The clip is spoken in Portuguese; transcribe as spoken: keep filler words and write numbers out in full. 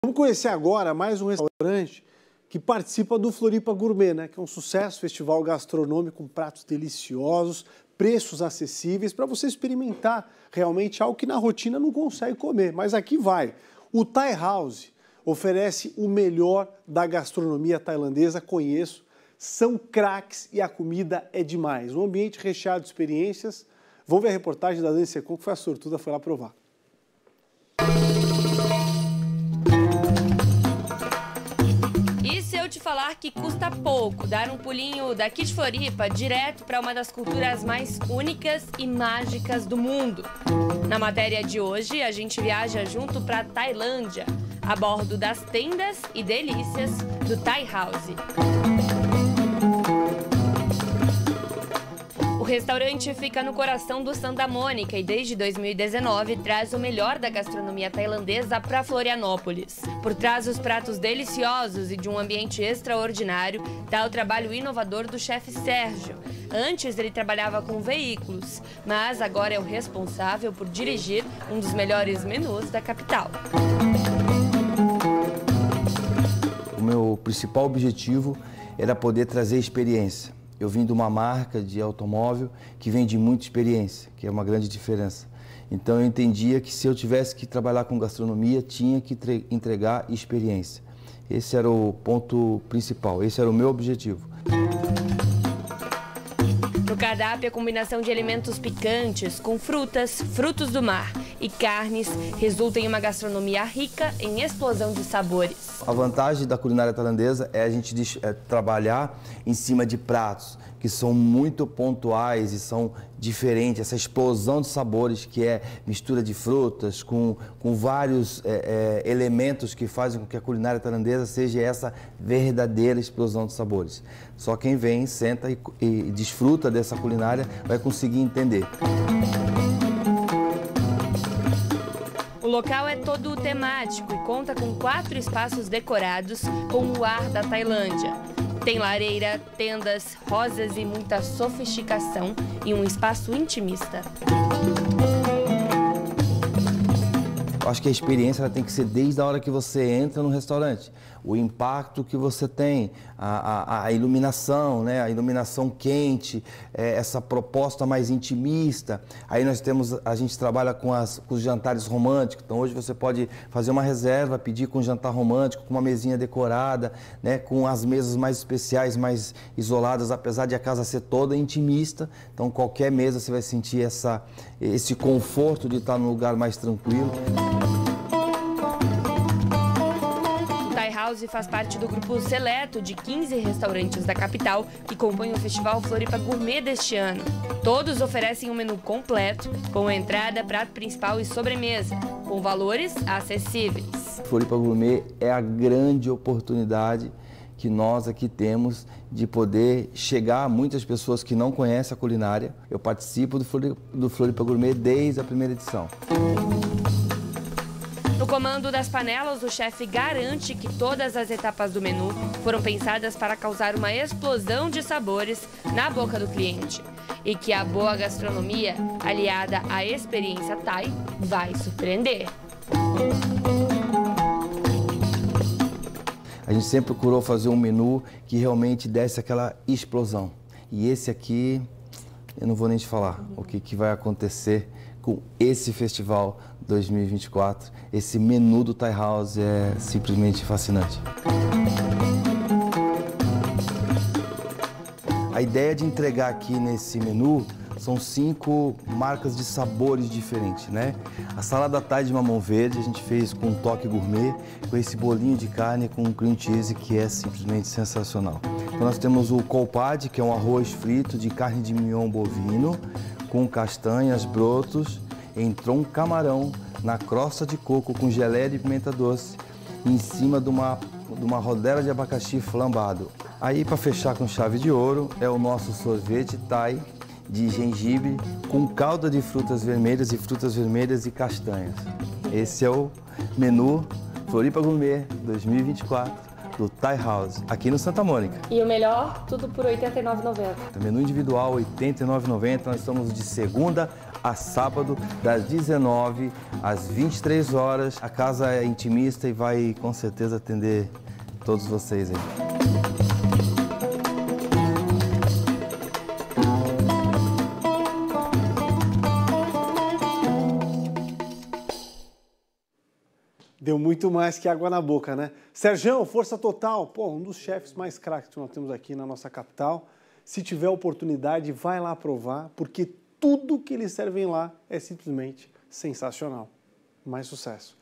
Vamos conhecer agora mais um restaurante que participa do Floripa Gourmet, né? Que é um sucesso, festival gastronômico com pratos deliciosos, preços acessíveis, para você experimentar realmente algo que na rotina não consegue comer. Mas aqui vai. O Thai House oferece o melhor da gastronomia tailandesa, conheço, são craques e a comida é demais. Um ambiente recheado de experiências. Vamos ver a reportagem da Dani Secon, que foi a sortuda, foi lá provar. Te falar que custa pouco dar um pulinho daqui de Floripa direto para uma das culturas mais únicas e mágicas do mundo. Na matéria de hoje, a gente viaja junto para Tailândia, a bordo das tendas e delícias do Thai House. O restaurante fica no coração do Santa Mônica e desde dois mil e dezenove traz o melhor da gastronomia tailandesa para Florianópolis. Por trás dos pratos deliciosos e de um ambiente extraordinário está o trabalho inovador do chefe Sérgio. Antes ele trabalhava com veículos, mas agora é o responsável por dirigir um dos melhores menus da capital. O meu principal objetivo era poder trazer experiência. Eu vim de uma marca de automóvel que vende muita experiência, que é uma grande diferença. Então eu entendia que se eu tivesse que trabalhar com gastronomia, tinha que entregar experiência. Esse era o ponto principal, esse era o meu objetivo. No cardápio, a combinação de alimentos picantes com frutas, frutos do mar e carnes resulta em uma gastronomia rica em explosão de sabores. A vantagem da culinária tailandesa é a gente é, trabalhar em cima de pratos que são muito pontuais e são diferentes, essa explosão de sabores que é mistura de frutas com, com vários é, é, elementos que fazem com que a culinária tailandesa seja essa verdadeira explosão de sabores. Só quem vem, senta e, e desfruta dessa culinária vai conseguir entender. O local é todo temático e conta com quatro espaços decorados com o ar da Tailândia. Tem lareira, tendas, rosas e muita sofisticação em um espaço intimista. Eu acho que a experiência ela tem que ser desde a hora que você entra no restaurante. O impacto que você tem, a, a, a iluminação, né? A iluminação quente, é, essa proposta mais intimista. Aí nós temos, a gente trabalha com, as, com os jantares românticos. Então hoje você pode fazer uma reserva, pedir com um jantar romântico, com uma mesinha decorada, né? Com as mesas mais especiais, mais isoladas, apesar de a casa ser toda intimista. Então qualquer mesa você vai sentir essa, esse conforto de estar num lugar mais tranquilo. House faz parte do grupo seleto de quinze restaurantes da capital que compõem o Festival Floripa Gourmet deste ano. Todos oferecem um menu completo, com entrada, prato principal e sobremesa, com valores acessíveis. Floripa Gourmet é a grande oportunidade que nós aqui temos de poder chegar a muitas pessoas que não conhecem a culinária. Eu participo do Floripa, do Floripa Gourmet desde a primeira edição. No comando das panelas, o chefe garante que todas as etapas do menu foram pensadas para causar uma explosão de sabores na boca do cliente. E que a boa gastronomia, aliada à experiência Thai, vai surpreender. A gente sempre procurou fazer um menu que realmente desse aquela explosão. E esse aqui, eu não vou nem te falar o que, que vai acontecer com esse festival dois mil e vinte e quatro. Esse menu do Thai House é simplesmente fascinante. A ideia de entregar aqui nesse menu são cinco marcas de sabores diferentes, né? A salada Thai de mamão verde a gente fez com um toque gourmet, com esse bolinho de carne com um cream cheese que é simplesmente sensacional. Então nós temos o kolpad, que é um arroz frito de carne de mignon bovino, com castanhas, brotos, entrou um camarão na crosta de coco com geleia de pimenta doce, em cima de uma, de uma rodela de abacaxi flambado. Aí, para fechar com chave de ouro, é o nosso sorvete Thai de gengibre com calda de frutas vermelhas e frutas vermelhas e castanhas. Esse é o menu Floripa Gourmet dois mil e vinte e quatro do Thai House, aqui no Santa Mônica. E o melhor, tudo por oitenta e nove reais e noventa centavos. Menu individual, oitenta e nove reais e noventa centavos. Nós estamos de segunda a sábado, das dezenove às vinte e três horas. A casa é intimista e vai com certeza atender todos vocês aí. Deu muito mais que água na boca, né? Sergião, força total. Pô, um dos chefes mais craques que nós temos aqui na nossa capital. Se tiver oportunidade, vai lá provar, porque tudo que eles servem lá é simplesmente sensacional. Mais sucesso.